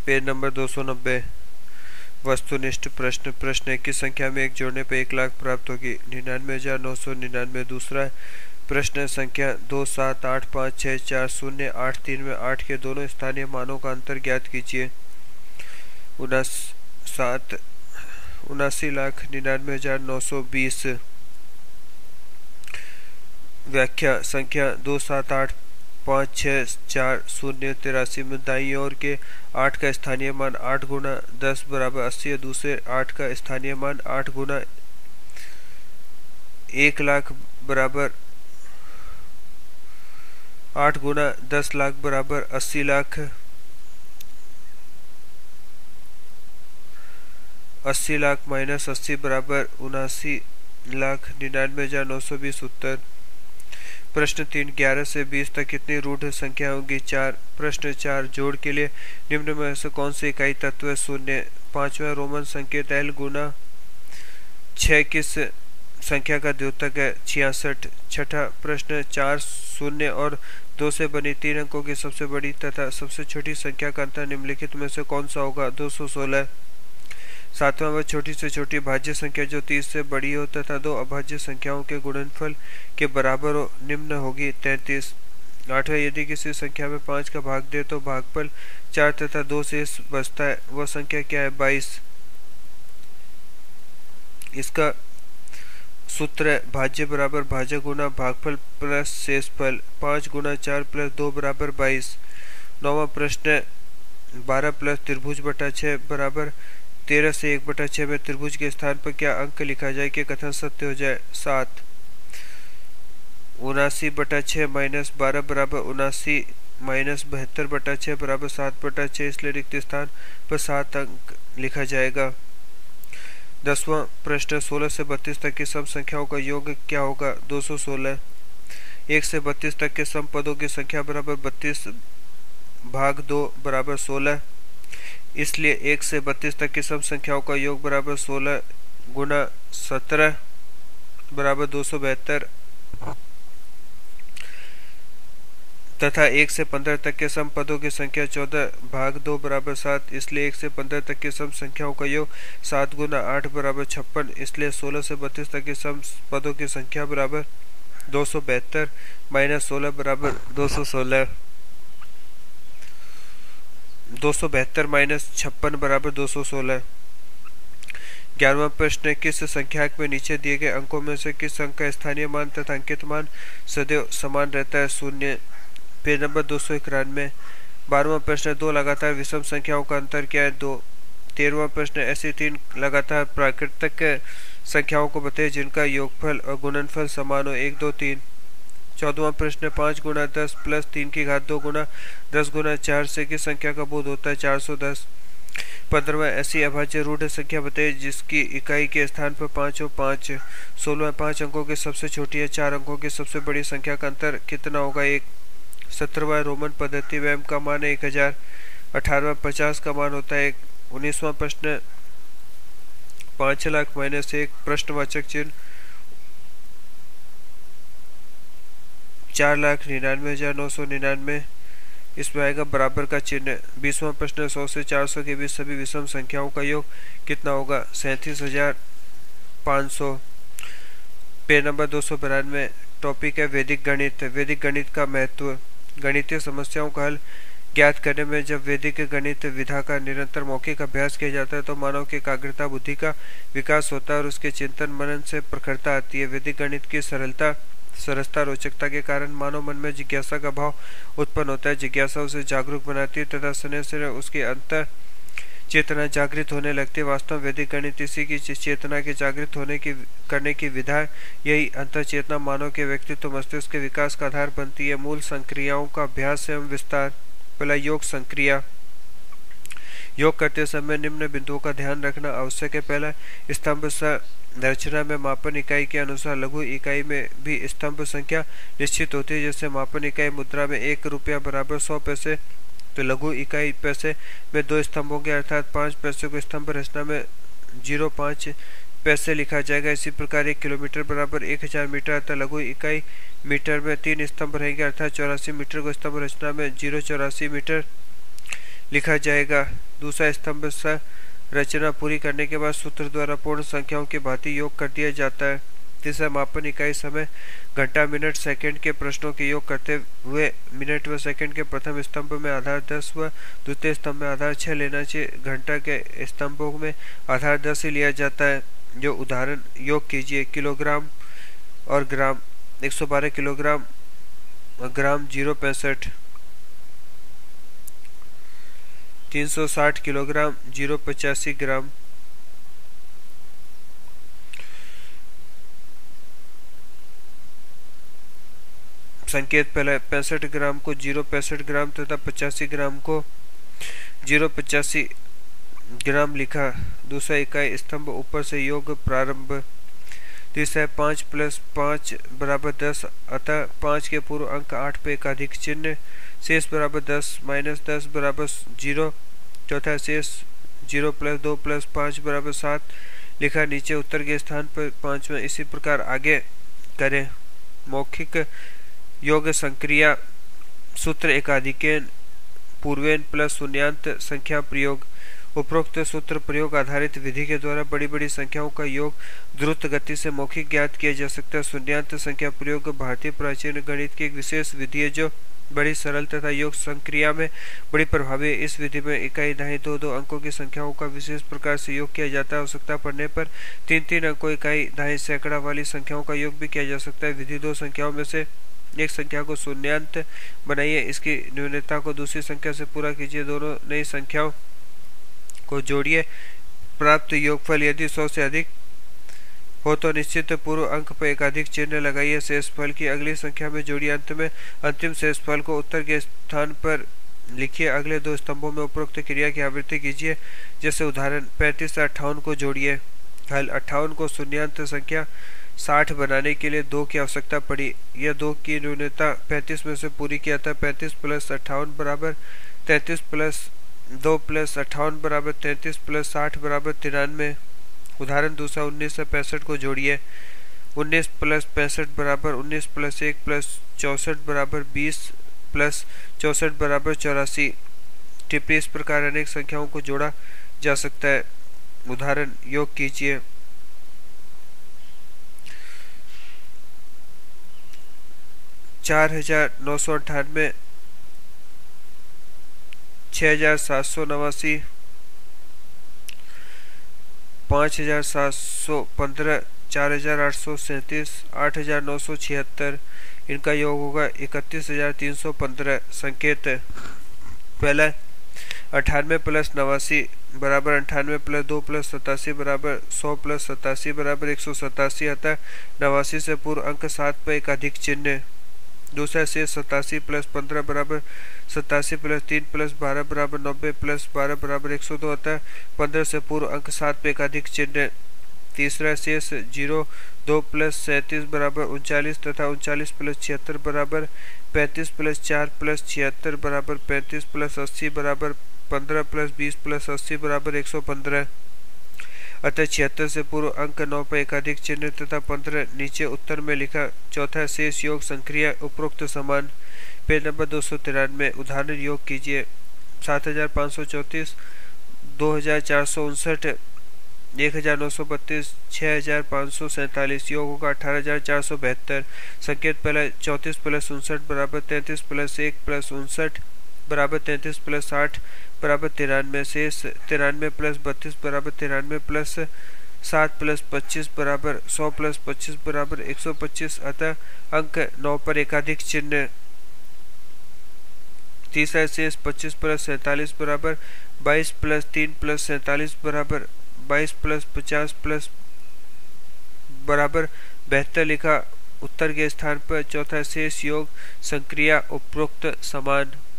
Page number 290। वस्तुनिष्ठ प्रश्न। प्रश्न एक की संख्या में एक जोड़ने पर 1 लाख प्राप्त होगी। 99,999 दूसरा प्रश्न संख्या 27856408 में 8 के दोनों स्थानीय मानों का अंतर ज्ञात कीजिए। 79,99,920। व्याख्या संख्या 27856408 में दाईं ओर के 8 का स्थानीय मान 8 गुना 10 बराबर 80 है। दूसरे 8 का स्थानीय मान 8 गुना 1 लाख बराबर 8 गुना 10 लाख बराबर 80 लाख। 80 लाख माइनस 80 बराबर 79,99,920। उत्तर। प्रश्न 3 11 से 20 तक कितनी रूढ़ संख्या होगी? 4। प्रश्न 4 जोड़ के लिए निम्न में से कौन सी इकाई तत्व है? 0। 5वां रोमन संकेत L गुना 6 किस संख्या का द्योतक है? 66। छठा प्रश्न 4 शून्य और 2 से बनी 3 अंकों की सबसे बड़ी तथा सबसे छोटी संख्या का अंतर निम्नलिखित में से कौन सा होगा? 216। 7वां व छोटी से छोटी भाज्य संख्या जो 30 से बड़ी हो तथा 2 अभाज्य संख्याओं के गुणनफल के बराबर हो निम्न होगी 33। 8वां यदि किसी संख्या में 5 का भाग दे तो भागफल 4 तथा 2 शेष बचता है, वह संख्या क्या है? 22। इसका सूत्र है भाज्य बराबर भाजक गुना भागफल प्लस शेषफल। 5 गुना 4 प्लस 2 बराबर 22। 9वां प्रश्न 12 प्लस त्रिभुज बटा 6 बराबर 13 से 1/6 में त्रिभुज के स्थान पर क्या अंक लिखा जाए कि कथन सत्य हो जाए? 7। 79/6 माइनस 12 बराबर 79 माइनस 72/6 बराबर 7/6, इसलिए रिक्त स्थान पर 7 अंक लिखा जाएगा। 10वां प्रश्न 16 से 32 तक की सम संख्याओं का योग क्या होगा? 216। 1 से 32 तक के सम पदों की संख्या बराबर 32 भाग 2 बराबर 16, इसलिए 1 से 32 तक की सम संख्याओं का योग बराबर 16 गुना 17 बराबर 272 तथा 1 से 15 तक के सम पदों की संख्या 14 भाग 2 बराबर 7, इसलिए 1 से 15 तक की सम संख्याओं का योग 7 गुना 8 बराबर 56, इसलिए 16 से 32 तक की सम पदों की संख्या बराबर 272 माइनस 16 बराबर 216। 272 माइनस 56 बराबर 216। 11वां प्रश्न किस संख्याक में नीचे दिए गए अंकों में से किस अंक का स्थानीय मान तथा अंकित मान सदैव समान रहता है? 0। Page number 291। 12वां प्रश्न 2 लगातार विषम संख्याओं का अंतर क्या है? 2। 13वां प्रश्न ऐसी 3 लगातार प्राकृतिक संख्याओं को बताइए जिनका योगफल और गुणनफल समान हो। 1 2 3। 14वां प्रश्न 5 गुना 10 प्लस 3 की घात 2 गुना 10 गुना 4 से किस संख्या का बोध होता है? 410। 15वां ऐसी अभाज्य रूढ़ संख्या बताइए जिसकी इकाई के स्थान पर 5 हो। 5। 16वां 5 अंकों की सबसे छोटी या 4 अंकों की सबसे बड़ी संख्या का अंतर कितना होगा? 1। 17वां रोमन पद्धति में m का मान है 1000। 18वां 50 का मान होता है 1। 19वां प्रश्न 5 लाख माइनस 1 प्रश्नवाचक चिन्ह 4,99,999 इसमें आएगा बराबर का चिन्ह। 20वां प्रश्न 100 से 400 के बीच सभी विषम संख्याओं का योग कितना होगा? 37,500। Page number 292। टॉपिक है वैदिक गणित। वैदिक गणित का महत्व। गणितीय समस्याओं का हल ज्ञात करने में जब वैदिक गणित विधा का निरंतर मौखिक अभ्यास किया जाता है तो मानव की एकाग्रता बुद्धि का विकास होता है और उसके चिंतन मनन से प्रखरता आती है। वैदिक गणित की सरसता रोचकता के कारण मानव मन में जिज्ञासा का भाव उत्पन्न होता है। जिज्ञासा उसे जागरूक बनाती है तथा स्नेह से उसकी अंतर चेतना जागृत होने लगती है। वास्तव में वैदिक गणित इसी की चेतना के जागृत होने की करने की विधा है। यही अंतर चेतना मानव के व्यक्तित्व मस्तिष्क के विकास का आधार बनती है। मूल संक्रियाओं का अभ्यास एवं विस्तार। पहला योग संक्रिया। योग करते समय निम्न बिंदुओं का ध्यान रखना आवश्यक है। पहला स्तंभ संरचना में मापन इकाई के अनुसार लघु इकाई में भी स्तंभ संख्या निश्चित होती है। जैसे मापन इकाई मुद्रा में 1 रुपया बराबर 100 पैसे, तो लघु इकाई पैसे में 2 स्तंभों के अर्थात 5 पैसे को स्तंभ रचना में 0.5 पैसे लिखा जाएगा। इसी प्रकार 1 किलोमीटर बराबर 1000 मीटर अर्थात लघु इकाई मीटर में 3 स्तंभ रहेंगे अर्थात 84 मीटर को स्तंभ रचना में 0.84 मीटर लिखा जाएगा। दूसरा स्तंभ रचना पूरी करने के बाद सूत्र द्वारा पूर्ण संख्याओं की भांति योग कर दिया जाता है। तीसरा मापन इकाई समय घंटा मिनट सेकंड के प्रश्नों के योग करते हुए मिनट व सेकंड के प्रथम स्तंभ में आधार 10 व द्वितीय स्तंभ में आधार 6 लेना चाहिए। घंटा के स्तंभों में आधार 10 ही लिया जाता है। जो उदाहरण योग कीजिए। किलोग्राम और ग्राम 112 किलोग्राम ग्राम 0.65, 360 किलोग्राम 0.85 ग्राम, संकेत पहला 65 ग्राम को 0.65 ग्राम तथा 85 ग्राम को 0.85 ग्राम लिखा। दूसरा इकाई स्तंभ ऊपर से योग प्रारंभ। तीसरा 5 + 5 = 10 अतः 5 के पूर्व अंक 8 पे एकाधिक चिन्ह, शेष बराबर 10 - 10 बराबर 0। चौथा शेष 0 + 2 + 5 = 7 लिखा। नीचे उत्तर के स्थान पर 5वां इसी प्रकार आगे करें। मौखिक योग संक्रिया सूत्र एकाधिकेन पूर्वेन प्लस शून्यांत संख्या प्रयोग। उपरोक्त सूत्र प्रयोग आधारित विधि के द्वारा बड़ी बड़ी संख्याओं का योग द्रुत गति से मौखिक ज्ञात किया जा सकता है। शून्यांत संख्या प्रयोग भारतीय प्राचीन गणित की एक विशेष विधि है जो बड़ी सरल तथा योग संक्रिया में बड़ी प्रभावी है। इस विधि में इकाई दहाई 2-2 अंकों की संख्याओं का विशेष प्रकार से योग किया जाता है। आवश्यकता पड़ने पर 3-3 अंकों इकाई दहाई सैकड़ा वाली संख्याओं का योग भी किया जा सकता है। विधि 2 संख्याओं में से एक संख्या को शून्यांत बनाइए, इसकी न्यूनता को दूसरी संख्या से पूरा कीजिए, दोनों नई संख्याओं को जोड़िए। प्राप्त योगफल यदि 100 से अधिक हो तो निश्चित पूर्व अंक पर एकाधिक चिन्ह लगाइए। शेषफल की अगली संख्या में जोड़िए। अंत में अंतिम शेषफल को उत्तर के स्थान पर लिखिए। अगले 2 स्तंभों में उपरोक्त क्रिया की आवृत्ति कीजिए। जैसे उदाहरण 35 से 58 को जोड़िए। हल 58 को शून्यांत संख्या 60 बनाने के लिए 2 की आवश्यकता पड़ी। यह 2 की न्यूनता 35 में से पूरी किया था। 35 + 58 = 33 + 2 + 58 = 33 + 60 = 93। उदाहरण दूसरा 19 से 65 को जोड़िए। 19 + 65 = 19 + 1 + 64 = 20 + 64 = 84। टिप्पणी इस प्रकार अनेक संख्याओं को जोड़ा जा सकता है। उदाहरण योग कीजिए। 4998, 6789, 5715, 4837, 8976। इनका योग होगा 31315। संकेत पहला 98 + 89 बराबर 98 + 2 + 87 बराबर 100 + 87 बराबर 187 अतः 89 से पूर्व अंक 7 पर एकाधिक चिन्ह। दूसरा शेष 87 + 15 बराबर 87 + 3 + 12 बराबर 90 + 12 बराबर 102 अतः 15 से पूर्व अंक 7 पे एकाधिक चिन्ह। तीसरा शेष 0, 2 + 37 बराबर 39 तथा 39 + 76 बराबर 35 + 4 + 76 बराबर 35 + 80 बराबर 15 + 20 + 80 बराबर 115 अतः 76 से पूर्व अंक 9 पर एकाधिक चिन्ह तथा 15 नीचे उत्तर में लिखा। चौथा शेष योग संक्रिया उपरोक्त समान। Page number 293। उदाहरण योग कीजिए। 7534, 2459, 1932, 6547। योग होगा 18472। संकेत पहला 34 + 59 बराबर 33 + 1 + 59 बराबर 33 + 60 बराबर 93। शेष 93 + 32 बराबर 93 + 7 + 25 बराबर 100 + 25 बराबर 125 अतः अंक 9 पर एकाधिक चिन्ह। तीसरा शेष 25 + 47 बराबर 22 + 3 + 47 बराबर 22 + 50 बराबर 72 लिखा। उत्तर के स्थान पर चौथा शेष योग संक्रिया उपरोक्त समान।